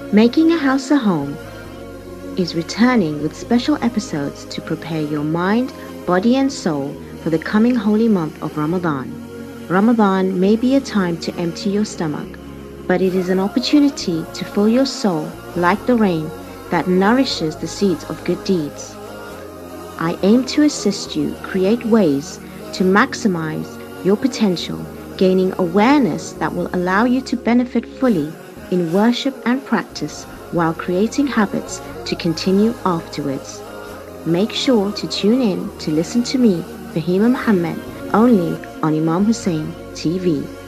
Making a house a home is returning with special episodes to prepare your mind, body and soul for the coming holy month of Ramadan. Ramadan may be a time to empty your stomach, but it is an opportunity to fill your soul like the rain that nourishes the seeds of good deeds. I aim to assist you create ways to maximize your potential, gaining awareness that will allow you to benefit fully in worship and practice while creating habits to continue afterwards. Make sure to tune in to listen to me, Fahima Mahomed, only on IMAM HUSSEIN TV.